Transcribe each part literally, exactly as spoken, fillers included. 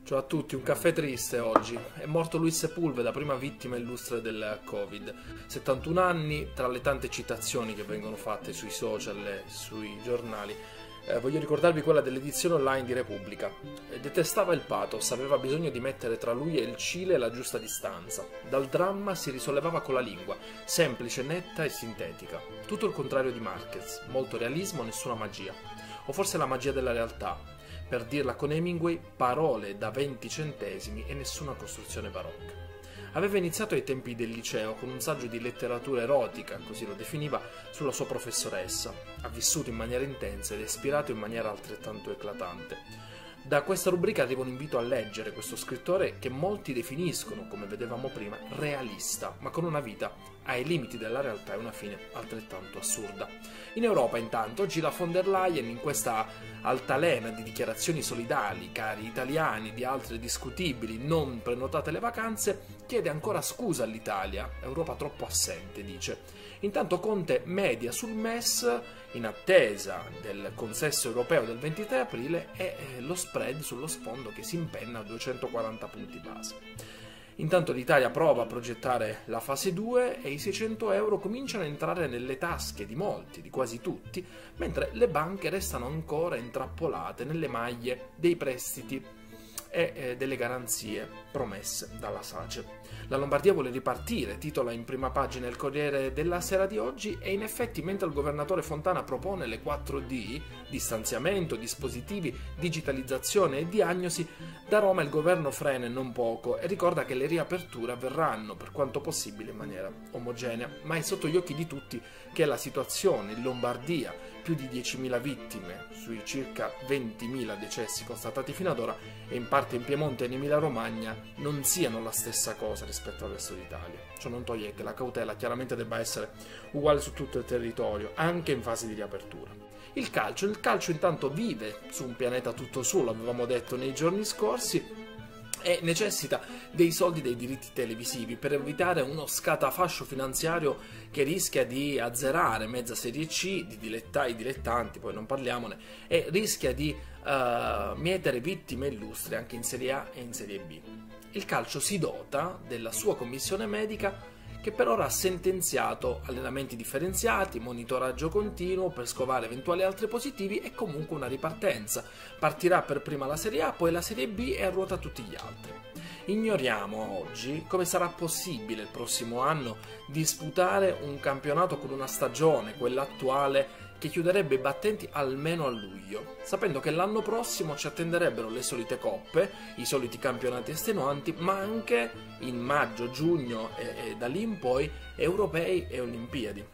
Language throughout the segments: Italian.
Ciao a tutti, un caffè triste oggi. È morto Luis Sepulveda, prima vittima illustre del Covid. settantuno anni, tra le tante citazioni che vengono fatte sui social e sui giornali, eh, voglio ricordarvi quella dell'edizione online di Repubblica. Detestava il pathos, aveva bisogno di mettere tra lui e il Cile la giusta distanza. Dal dramma si risollevava con la lingua, semplice, netta e sintetica. Tutto il contrario di Marquez, molto realismo, nessuna magia. O forse la magia della realtà. Per dirla con Hemingway, parole da venti centesimi e nessuna costruzione barocca. Aveva iniziato ai tempi del liceo con un saggio di letteratura erotica, così lo definiva, sulla sua professoressa. Ha vissuto in maniera intensa ed ispirato in maniera altrettanto eclatante. Da questa rubrica arriva un invito a leggere questo scrittore che molti definiscono, come vedevamo prima, realista, ma con una vita ai limiti della realtà e una fine altrettanto assurda. In Europa, intanto, oggi la von der Leyen, in questa altalena di dichiarazioni solidali, cari italiani, di altre discutibili, non prenotate le vacanze, chiede ancora scusa all'Italia, Europa troppo assente, dice. Intanto Conte media sul M E S in attesa del consesso europeo del ventitré aprile e lo spread sullo sfondo che si impenna a duecentoquaranta punti base. Intanto l'Italia prova a progettare la fase due e i seicento euro cominciano a entrare nelle tasche di molti, di quasi tutti, mentre le banche restano ancora intrappolate nelle maglie dei prestiti e eh, delle garanzie promesse dalla SACE. La Lombardia vuole ripartire, titola in prima pagina il Corriere della Sera di oggi, e in effetti mentre il governatore Fontana propone le quattro D, distanziamento, dispositivi, digitalizzazione e diagnosi, da Roma il governo frena e non poco e ricorda che le riaperture avverranno per quanto possibile in maniera omogenea, ma è sotto gli occhi di tutti che la situazione in Lombardia, più di diecimila vittime sui circa ventimila decessi constatati fino ad ora, e in parte in Piemonte e in Emilia Romagna, non siano la stessa cosa rispetto al resto d'Italia. Ciò non toglie che la cautela chiaramente debba essere uguale su tutto il territorio, anche in fase di riapertura. Il calcio, il calcio intanto vive su un pianeta tutto suo, l'avevamo detto nei giorni scorsi, e necessita dei soldi dei diritti televisivi per evitare uno scatafascio finanziario che rischia di azzerare mezza Serie C, di dilettai dilettanti, poi non parliamone, e rischia di uh, mietere vittime illustri anche in Serie A e in Serie B. Il calcio si dota della sua commissione medica che per ora ha sentenziato allenamenti differenziati, monitoraggio continuo per scovare eventuali altri positivi e comunque una ripartenza. Partirà per prima la Serie A, poi la Serie B e a ruota tutti gli altri. Ignoriamo oggi come sarà possibile il prossimo anno disputare un campionato con una stagione, quella attuale, che chiuderebbe i battenti almeno a luglio, sapendo che l'anno prossimo ci attenderebbero le solite coppe, i soliti campionati estenuanti, ma anche in maggio, giugno e, e da lì in poi europei e olimpiadi.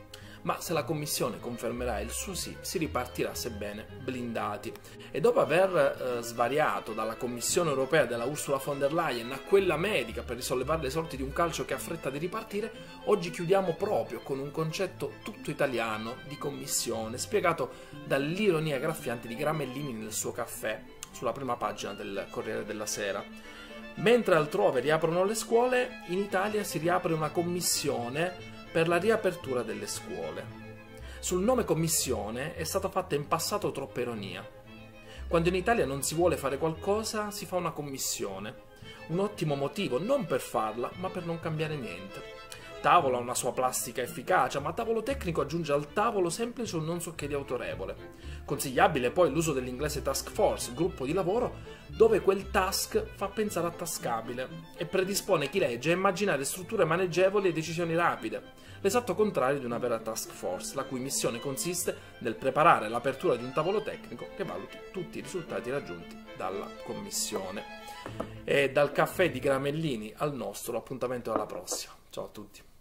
Ma se la Commissione confermerà il suo sì, si ripartirà sebbene blindati. E dopo aver eh, svariato dalla Commissione europea della Ursula von der Leyen a quella medica per risollevare le sorti di un calcio che ha fretta di ripartire, oggi chiudiamo proprio con un concetto tutto italiano di commissione, spiegato dall'ironia graffiante di Gramellini nel suo caffè, sulla prima pagina del Corriere della Sera. Mentre altrove riaprono le scuole, in Italia si riapre una commissione per la riapertura delle scuole. Sul nome commissione è stata fatta in passato troppa ironia. Quando in Italia non si vuole fare qualcosa, si fa una commissione. Un ottimo motivo, non per farla, ma per non cambiare niente. Tavolo ha una sua plastica efficacia, ma tavolo tecnico aggiunge al tavolo semplice un non so che di autorevole. Consigliabile poi l'uso dell'inglese task force, gruppo di lavoro, dove quel task fa pensare a tascabile e predispone chi legge a immaginare strutture maneggevoli e decisioni rapide. L'esatto contrario di una vera task force, la cui missione consiste nel preparare l'apertura di un tavolo tecnico che valuti tutti i risultati raggiunti dalla commissione. E dal caffè di Gramellini al nostro, l'appuntamento è alla prossima. Ciao a tutti.